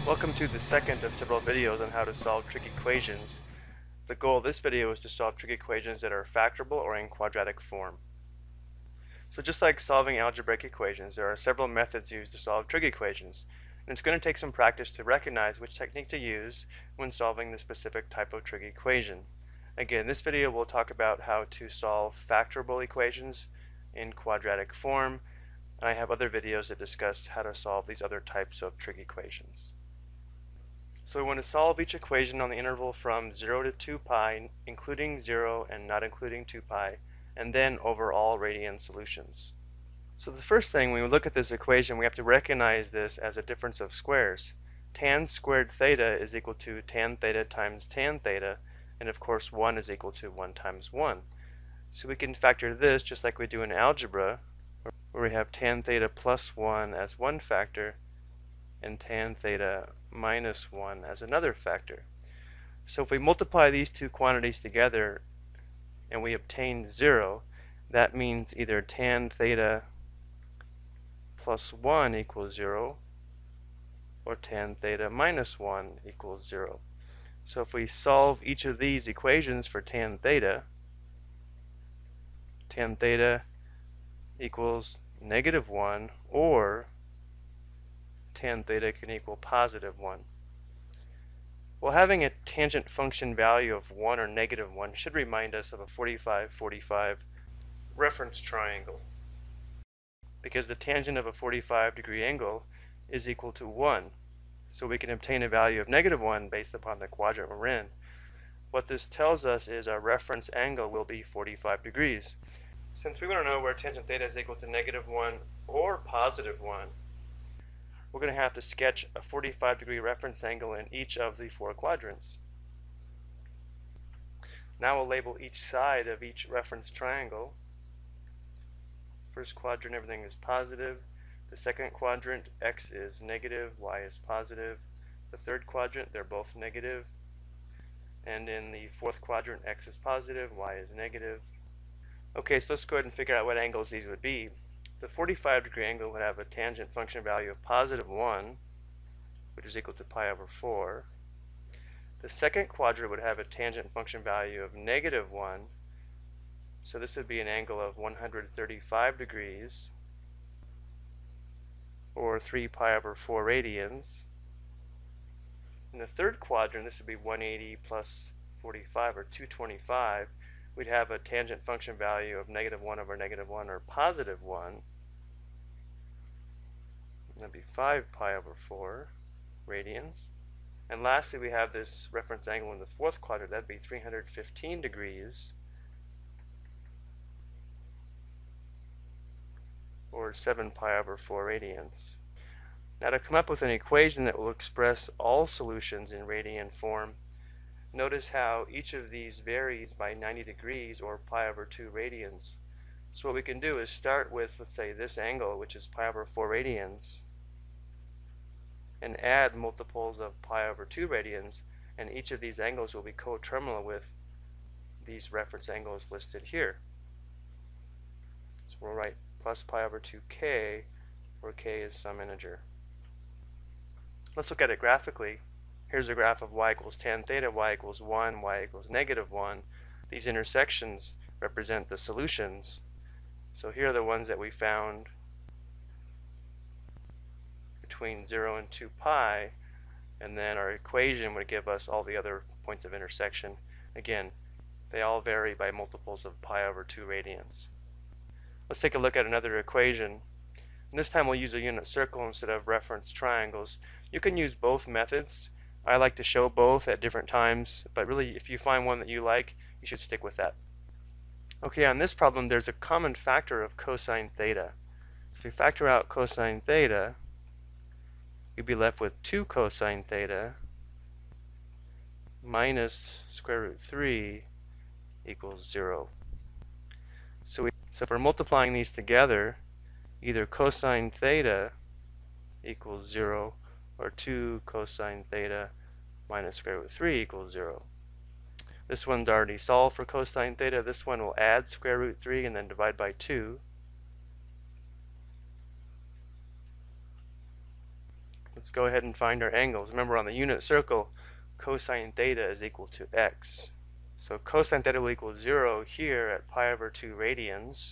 Welcome to the second of several videos on how to solve trig equations. The goal of this video is to solve trig equations that are factorable or in quadratic form. So just like solving algebraic equations, there are several methods used to solve trig equations, and it's going to take some practice to recognize which technique to use when solving the specific type of trig equation. Again, this video will talk about how to solve factorable equations in quadratic form, and I have other videos that discuss how to solve these other types of trig equations. So we want to solve each equation on the interval from 0 to 2 pi, including 0 and not including 2 pi, and then over all radian solutions. So the first thing, when we look at this equation, we have to recognize this as a difference of squares. Tan squared theta is equal to tan theta times tan theta, and of course 1 is equal to 1 times 1. So we can factor this just like we do in algebra, where we have tan theta plus 1 as one factor, and tan theta minus 1 as another factor. So if we multiply these two quantities together and we obtain 0, that means either tan theta plus 1 equals 0 or tan theta minus 1 equals 0. So if we solve each of these equations for tan theta equals negative 1 or tan theta can equal positive 1. Well, having a tangent function value of 1 or negative 1 should remind us of a 45-45 reference triangle, because the tangent of a 45-degree angle is equal to 1. So we can obtain a value of negative 1 based upon the quadrant we're in. What this tells us is our reference angle will be 45 degrees. Since we want to know where tangent theta is equal to negative 1 or positive 1, we're going to have to sketch a 45-degree reference angle in each of the four quadrants. Now we'll label each side of each reference triangle. First quadrant, everything is positive. The second quadrant, x is negative, y is positive. The third quadrant, they're both negative. And in the fourth quadrant, x is positive, y is negative. Okay, so let's go ahead and figure out what angles these would be. The 45-degree angle would have a tangent function value of positive 1, which is equal to pi over 4. The second quadrant would have a tangent function value of negative 1, so this would be an angle of 135 degrees, or 3 pi over 4 radians. In the third quadrant, this would be 180 plus 45, or 225. We'd have a tangent function value of negative 1 over negative 1, or positive 1. That'd be 5 pi over 4 radians. And lastly, we have this reference angle in the fourth quadrant. That'd be 315 degrees, or 7 pi over 4 radians. Now to come up with an equation that will express all solutions in radian form, notice how each of these varies by 90 degrees, or pi over 2 radians. So what we can do is start with, let's say, this angle, which is pi over 4 radians, and add multiples of pi over 2 radians, and each of these angles will be coterminal with these reference angles listed here. So we'll write plus pi over 2k, where k is some integer. Let's look at it graphically. Here's a graph of y equals tan theta, y equals 1, y equals negative 1. These intersections represent the solutions. So here are the ones that we found between 0 and 2 pi, and then our equation would give us all the other points of intersection. Again, they all vary by multiples of pi over 2 radians. Let's take a look at another equation. And this time we'll use a unit circle instead of reference triangles. You can use both methods. I like to show both at different times, but really if you find one that you like, you should stick with that. Okay, on this problem there's a common factor of cosine theta. So if we factor out cosine theta, you'd be left with 2 cosine theta minus square root 3 equals 0. So if we're multiplying these together, either cosine theta equals 0 or 2 cosine theta minus square root of 3 equals 0. This one's already solved for cosine theta. This one will add square root 3 and then divide by 2. Let's go ahead and find our angles. Remember, on the unit circle, cosine theta is equal to x. So cosine theta will equal 0 here at pi over 2 radians.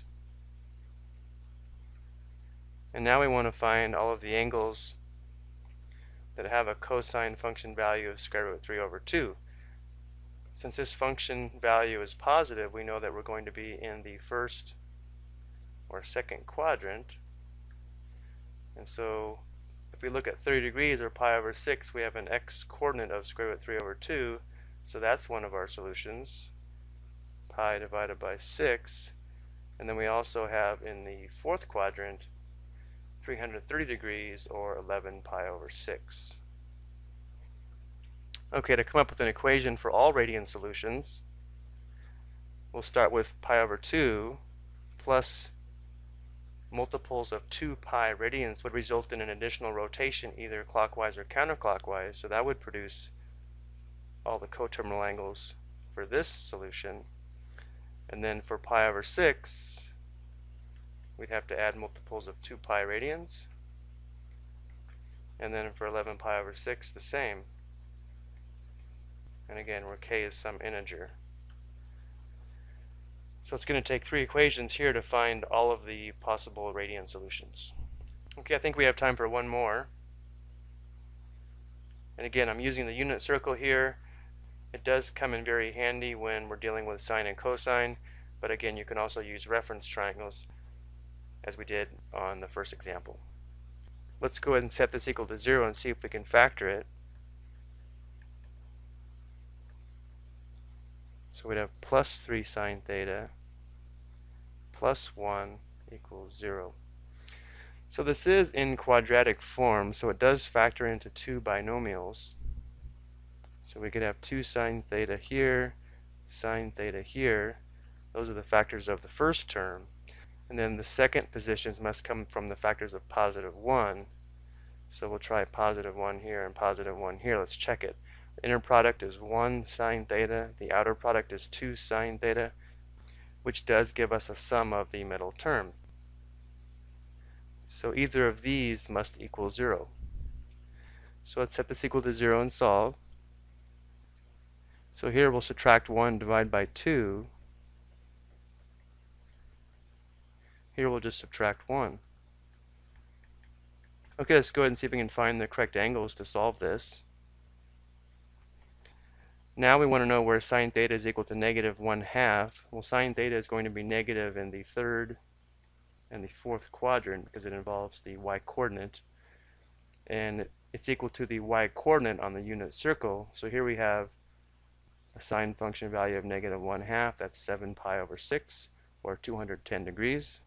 And now we want to find all of the angles that have a cosine function value of square root 3 over 2. Since this function value is positive, we know that we're going to be in the first or second quadrant. And so if we look at 30 degrees or pi over 6, we have an x coordinate of square root 3 over 2. So that's one of our solutions, pi divided by 6. And then we also have in the fourth quadrant 330 degrees or 11 pi over 6. Okay, to come up with an equation for all radian solutions, we'll start with pi over 2 plus multiples of 2 pi radians would result in an additional rotation either clockwise or counterclockwise, so that would produce all the coterminal angles for this solution. And then for pi over 6, we'd have to add multiples of 2 pi radians, and then for 11 pi over 6 the same. And again, where k is some integer. So it's going to take 3 equations here to find all of the possible radian solutions. Okay, I think we have time for one more. And again, I'm using the unit circle here. It does come in very handy when we're dealing with sine and cosine, but again, you can also use reference triangles as we did on the first example. Let's go ahead and set this equal to 0 and see if we can factor it. So we'd have plus 3 sine theta plus 1 equals 0. So this is in quadratic form, so it does factor into 2 binomials. So we could have 2 sine theta here, sine theta here. Those are the factors of the first term. And then the second positions must come from the factors of positive 1. So we'll try positive 1 here and positive 1 here. Let's check it. The inner product is 1 sine theta. The outer product is 2 sine theta, which does give us a sum of the middle term. So either of these must equal 0. So let's set this equal to 0 and solve. So here we'll subtract 1 divided by 2. Here we'll just subtract 1. Okay, let's go ahead and see if we can find the correct angles to solve this. Now we want to know where sine theta is equal to negative 1/2. Well, sine theta is going to be negative in the third and the fourth quadrant because it involves the y-coordinate. And it's equal to the y-coordinate on the unit circle. So here we have a sine function value of negative 1/2. That's 7 pi over 6, or 210 degrees.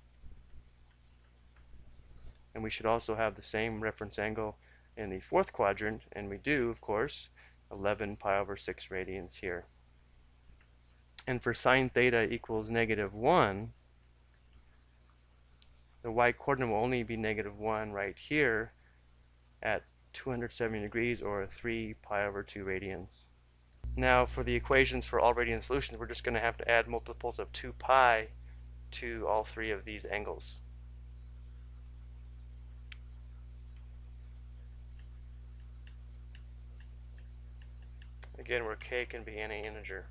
And we should also have the same reference angle in the fourth quadrant, and we do, of course, 11 pi over 6 radians here. And for sine theta equals negative 1, the y-coordinate will only be negative 1 right here at 270 degrees, or 3 pi over 2 radians. Now for the equations for all radian solutions, we're just going to have to add multiples of 2 pi to all 3 of these angles. Again, where k can be any integer.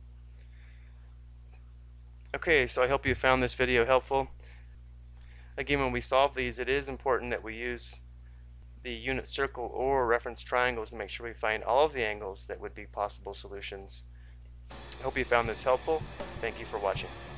Okay, so I hope you found this video helpful. Again, when we solve these, it is important that we use the unit circle or reference triangles to make sure we find all of the angles that would be possible solutions. I hope you found this helpful. Thank you for watching.